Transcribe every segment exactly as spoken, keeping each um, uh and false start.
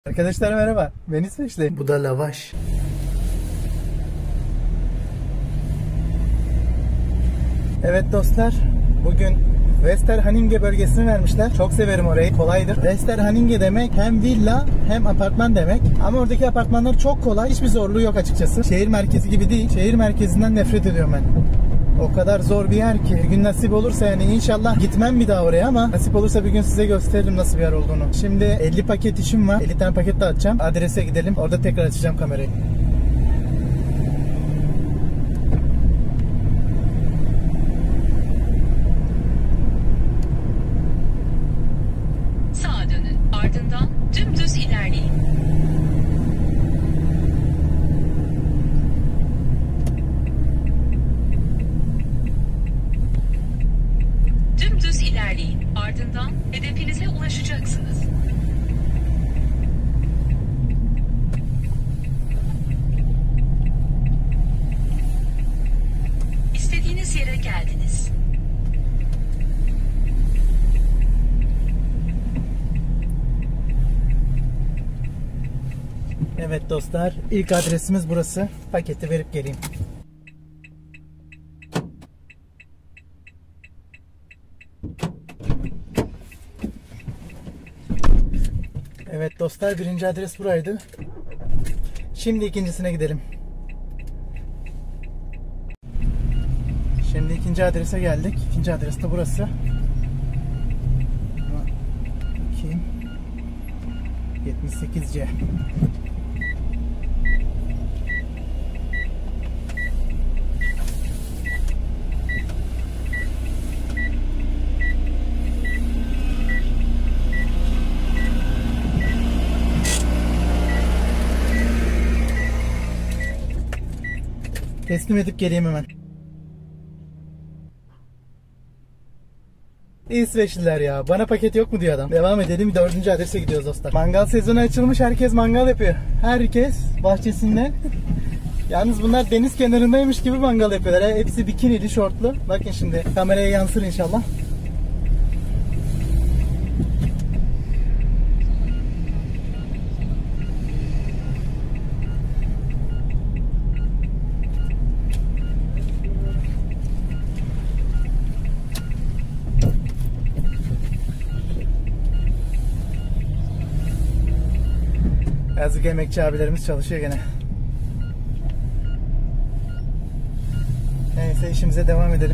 Arkadaşlar merhaba, ben İsveçli. Bu da lavaş. Evet dostlar, bugün Västerhaninge bölgesini vermişler. Çok severim orayı, kolaydır. Västerhaninge demek hem villa hem apartman demek. Ama oradaki apartmanlar çok kolay, hiçbir zorluğu yok açıkçası. Şehir merkezi gibi değil, şehir merkezinden nefret ediyorum ben. O kadar zor bir yer ki, bir gün nasip olursa yani inşallah gitmem bir daha oraya ama nasip olursa bir gün size gösteririm nasıl bir yer olduğunu. Şimdi elli paket işim var, elli tane paket dağıtacağım. Adrese gidelim, orada tekrar açacağım kamerayı. Sağa dönün, ardından dümdüz ilerleyin. Dümdüz ilerleyin. Ardından hedefinize ulaşacaksınız. İstediğiniz yere geldiniz. Evet dostlar, ilk adresimiz burası. Paketi verip geleyim. Evet dostlar, birinci adres buraydı. Şimdi ikincisine gidelim. Şimdi ikinci adrese geldik. İkinci adres de burası. Bakayım. yetmiş sekiz C. Teslim edip geleyim hemen. İsveçliler ya. Bana paket yok mu diyor adam. Devam edelim. Dördüncü adrese gidiyoruz dostlar. Mangal sezonu açılmış. Herkes mangal yapıyor. Herkes bahçesinde. Yalnız bunlar deniz kenarındaymış gibi mangal yapıyorlar. Hepsi bikinili, şortlu. Bakın şimdi kameraya yansır inşallah. Yazık, emekçi abilerimiz çalışıyor gene. Neyse, işimize devam edelim.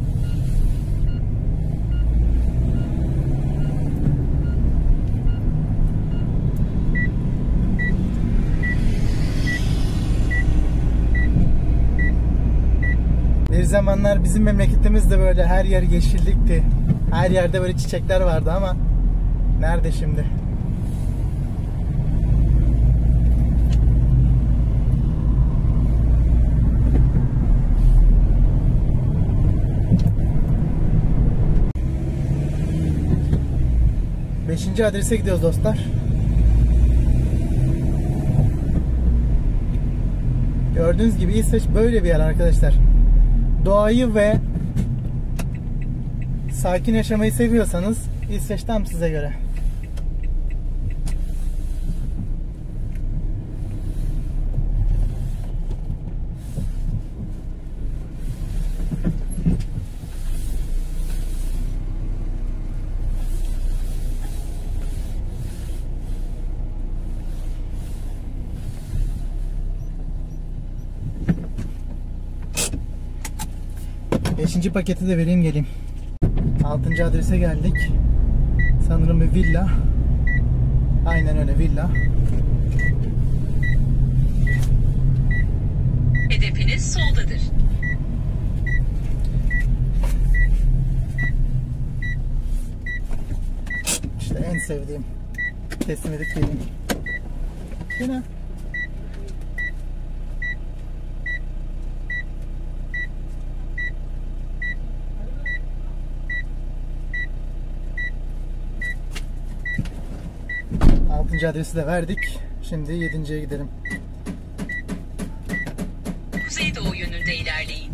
Bir zamanlar bizim memleketimizde böyle her yer yeşillikti. Her yerde böyle çiçekler vardı ama nerede şimdi? Beşinci adrese gidiyoruz dostlar. Gördüğünüz gibi İsveç böyle bir yer arkadaşlar. Doğayı ve sakin yaşamayı seviyorsanız İsveç tam size göre. Beşinci paketi de vereyim geleyim. Altıncı adrese geldik. Sanırım bir villa. Aynen öyle, villa. Hedefiniz soldadır. İşte en sevdiğim. Teslim edip geleyim. Yine. Altıncı adresi de verdik. Şimdi yedinciye gidelim. Kuzeydoğu yönünde ilerleyin.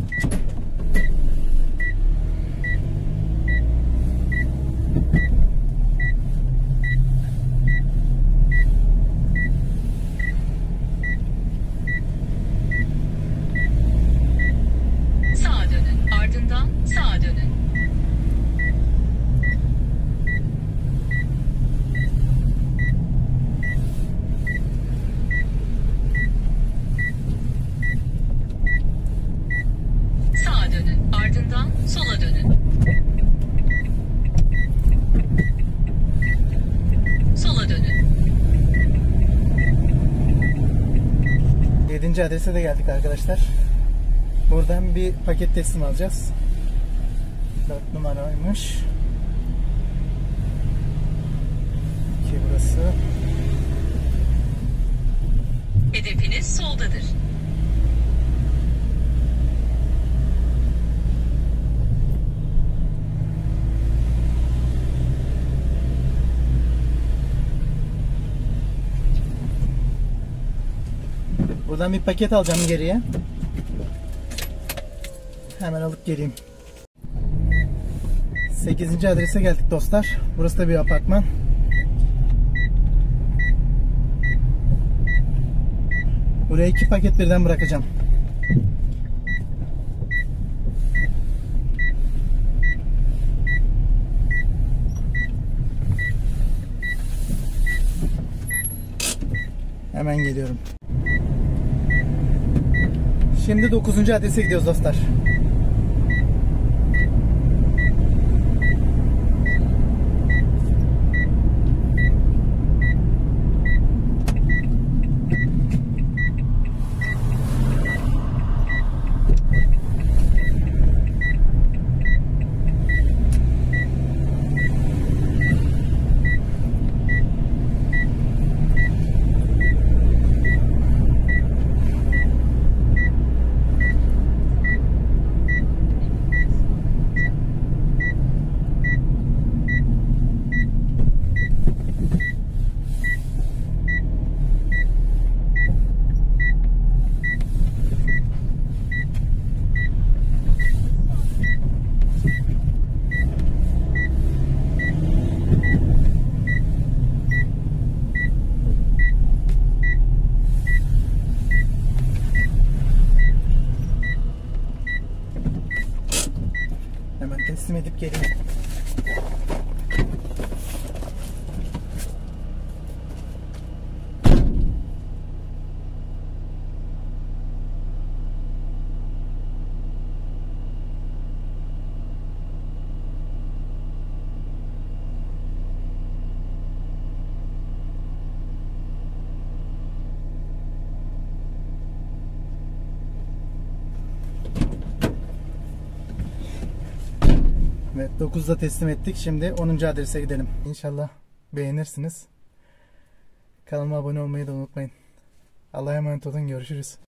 sekizinci adrese de geldik arkadaşlar. Buradan bir paket teslim alacağız. dört numaraymış. iki burası. Hedefiniz soldadır. Buradan bir paket alacağım geriye. Hemen alıp geleyim. sekizinci adrese geldik dostlar. Burası da bir apartman. Buraya iki paket birden bırakacağım. Hemen geliyorum. Şimdi dokuzuncu adrese gidiyoruz dostlar. Hemen teslim edip geleyim. Evet, dokuzda teslim ettik. Şimdi onuncu adrese gidelim. İnşallah beğenirsiniz. Kanalıma abone olmayı da unutmayın. Allah'a emanet olun. Görüşürüz.